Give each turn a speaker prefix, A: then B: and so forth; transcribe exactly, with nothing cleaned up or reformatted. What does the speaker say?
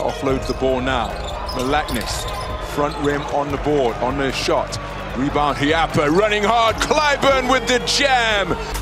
A: offloads the ball now. Malaknis, front rim on the board, on the shot. Rebound, Hiapa running hard. Clyburn with the jam.